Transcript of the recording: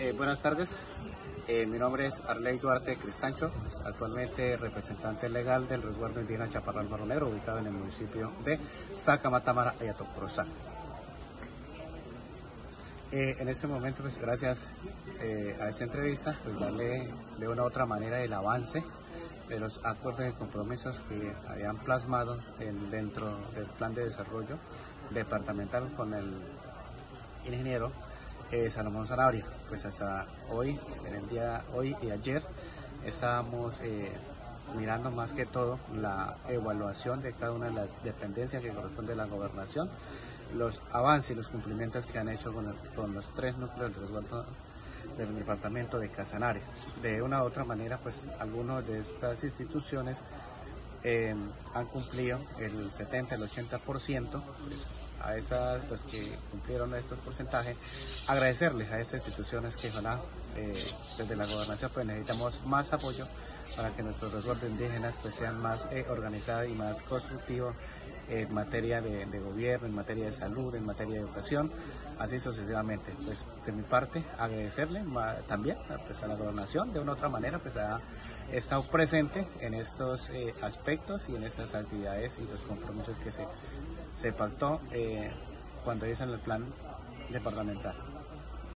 Buenas tardes, mi nombre es Arley Duarte Cristancho, actualmente representante legal del resguardo indígena Chaparral Barro Negro, ubicado en el municipio de Sacamatamara, Ayatocorosa. En este momento, pues gracias a esta entrevista, pues darle de una u otra manera el avance de los acuerdos y compromisos que habían plasmado dentro del plan de desarrollo departamental con el ingeniero Salomón Sanabria. Pues hasta hoy, en el día hoy y ayer, estábamos mirando más que todo la evaluación de cada una de las dependencias que corresponde a la gobernación, los avances y los cumplimientos que han hecho con los tres núcleos de resguardo del departamento de Casanare. De una u otra manera, pues algunas de estas instituciones han cumplido el 70, el 80%, pues, a esas pues, que cumplieron estos porcentajes, agradecerles a estas instituciones que ojalá desde la gobernación pues necesitamos más apoyo para que nuestros resguardos indígenas pues sean más organizados y más constructivos en materia de gobierno, en materia de salud, en materia de educación, así sucesivamente. Pues de mi parte agradecerle también pues, a la gobernación, de una u otra manera pues ha estado presente en estos aspectos y en estas actividades y los compromisos que se pactó cuando hizo el plan departamental.